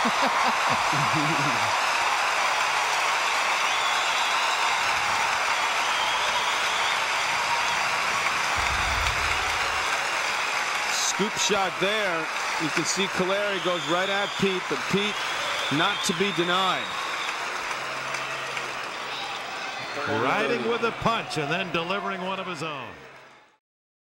Scoop shot there. You can see Caleri goes right at Pete, but Pete not to be denied. Riding with a punch and then delivering one of his own.